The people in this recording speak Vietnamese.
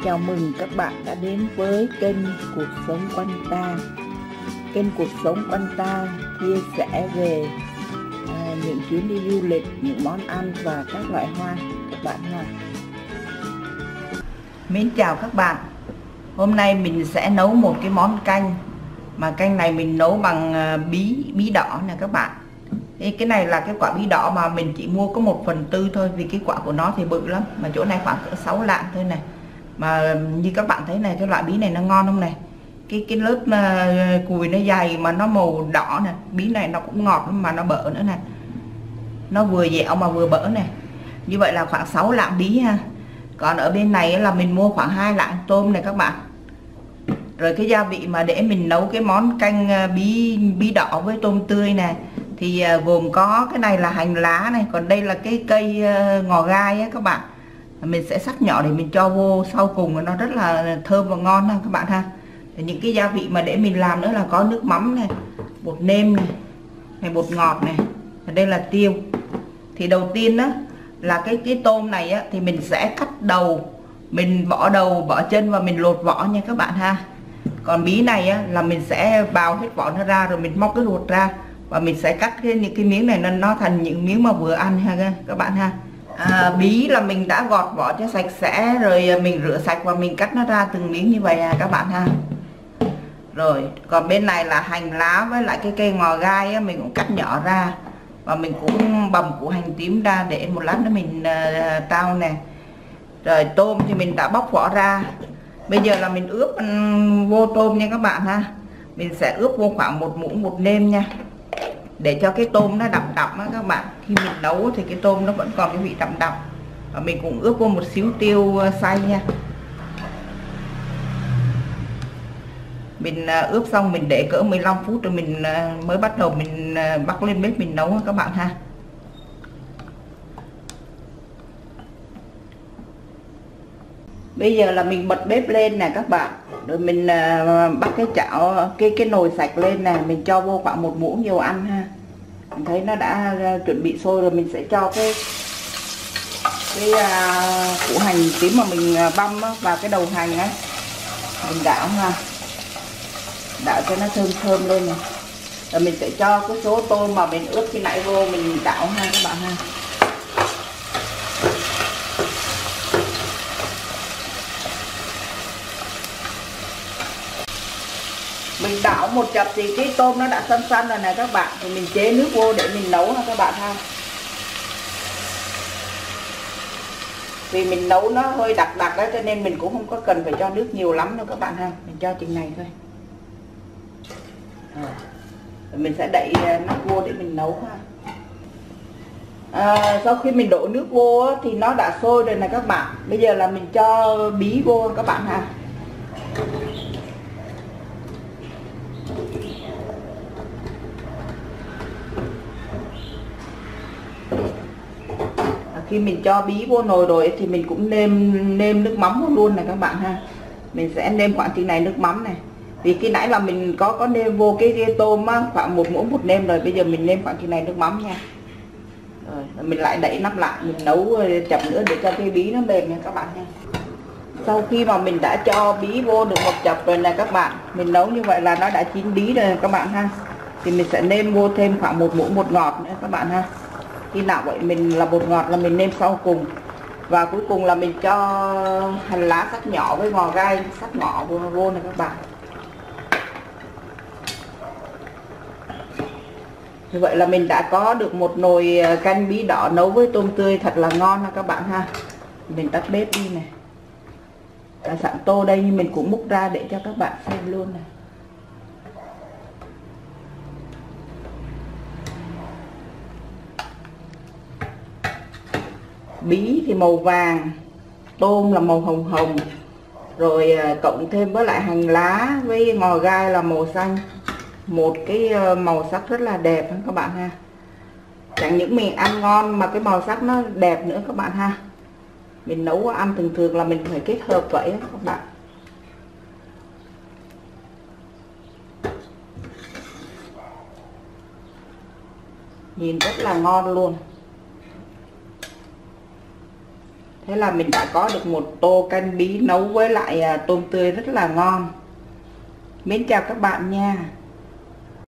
Chào mừng các bạn đã đến với kênh Cuộc Sống Quanh Ta. Kênh Cuộc Sống Quanh Ta chia sẻ về những chuyến đi du lịch, những món ăn và các loại hoa các bạn ha. Mến chào các bạn. Hôm nay mình sẽ nấu một cái món canh, mà canh này mình nấu bằng bí đỏ nè các bạn. Thì cái này là cái quả bí đỏ mà mình chỉ mua có 1/4 thôi, vì cái quả của nó thì bự lắm, mà chỗ này khoảng cỡ 6 lạng thôi này. Mà như các bạn thấy này, cái loại bí này nó ngon không này, cái lớp cùi nó dày mà nó màu đỏ nè. Bí này nó cũng ngọt lắm mà nó bở nữa nè, nó vừa dẻo mà vừa bở này. Như vậy là khoảng 6 lạng bí ha. Còn ở bên này là mình mua khoảng 2 lạng tôm này các bạn. Rồi cái gia vị mà để mình nấu cái món canh bí đỏ với tôm tươi này thì gồm có cái này là hành lá này, còn đây là cái cây ngò gai á các bạn. Mình sẽ cắt nhỏ để mình cho vô sau cùng, nó rất là thơm và ngon ha các bạn ha. Những cái gia vị mà để mình làm nữa là có nước mắm này, bột nêm này, bột ngọt này, và đây là tiêu. Thì đầu tiên đó là cái tôm này á, thì mình sẽ cắt đầu, mình bỏ đầu bỏ chân và mình lột vỏ nha các bạn ha. Còn bí này á, là mình sẽ bào hết vỏ nó ra rồi mình móc cái ruột ra, và mình sẽ cắt những cái miếng này nó thành những miếng mà vừa ăn ha các bạn ha. Bí là mình đã gọt vỏ cho sạch sẽ rồi, mình rửa sạch và mình cắt nó ra từng miếng như vậy các bạn ha. Rồi còn bên này là hành lá với lại cái cây ngò gai á, mình cũng cắt nhỏ ra, và mình cũng bầm củ hành tím ra để một lát nữa mình trao nè. Rồi tôm thì mình đã bóc vỏ ra. Bây giờ là mình ướp vô tôm nha các bạn ha. Mình sẽ ướp vô khoảng 1 muỗng bột nêm nha, để cho cái tôm nó đậm đậm á các bạn. Khi mình nấu thì cái tôm nó vẫn còn cái vị đậm đậm. Và mình cũng ướp vô một xíu tiêu xay nha. Mình ướp xong mình để cỡ 15 phút rồi mình mới bắt đầu mình bắt lên bếp mình nấu các bạn ha. Bây giờ là mình bật bếp lên nè các bạn. Rồi mình bắt cái chảo, cái nồi sạch lên nè, mình cho vô khoảng 1 muỗng dầu ăn ha. Mình thấy nó đã chuẩn bị sôi rồi, mình sẽ cho cái củ hành tím mà mình băm vào cái đầu hành á, mình đảo ha, đảo cho nó thơm thơm lên này. Rồi mình sẽ cho cái số tôm mà mình ướp khi nãy vô mình đảo ha các bạn ha. Mình đảo một chập thì cái tôm nó đã săn săn rồi này các bạn, thì mình chế nước vô để mình nấu ha các bạn ha. Vì mình nấu nó hơi đặc đó, cho nên mình cũng không có cần phải cho nước nhiều lắm đâu các bạn ha. Mình cho chừng này thôi. Rồi mình sẽ đậy nước vô để mình nấu ha. Sau khi mình đổ nước vô thì nó đã sôi rồi này các bạn. Bây giờ là mình cho bí vô các bạn ha. Khi mình cho bí vô nồi rồi thì mình cũng nêm nước mắm vô luôn này các bạn ha. Mình sẽ nêm khoảng chừng này nước mắm này. Vì khi nãy là mình có nêm vô cái tôm á, khoảng 1 muỗng bột nêm rồi, bây giờ mình nêm khoảng chừng này nước mắm nha. Rồi mình lại đậy nắp lại, mình nấu chậm nữa để cho cái bí nó mềm nha các bạn nha. Sau khi mà mình đã cho bí vô được một chập rồi nè các bạn, mình nấu như vậy là nó đã chín bí rồi các bạn ha. Thì mình sẽ nêm vô thêm khoảng 1 muỗng bột ngọt nữa các bạn ha. Khi nào vậy mình là bột ngọt là mình nêm sau cùng. Và cuối cùng là mình cho hành lá cắt nhỏ với ngò gai cắt nhỏ vô này các bạn. Như vậy là mình đã có được một nồi canh bí đỏ nấu với tôm tươi thật là ngon ha các bạn ha. Mình tắt bếp đi này. Sẵn tô đây nhưng mình cũng múc ra để cho các bạn xem luôn này. Bí thì màu vàng, tôm là màu hồng hồng, rồi cộng thêm với lại hành lá với ngò gai là màu xanh. Một cái màu sắc rất là đẹp các bạn ha. Chẳng những mình ăn ngon mà cái màu sắc nó đẹp nữa các bạn ha. Mình nấu ăn thường thường là mình phải kết hợp vậy các bạn. Nhìn rất là ngon luôn. Thế là mình đã có được một tô canh bí nấu với lại tôm tươi rất là ngon. Mến chào các bạn nha.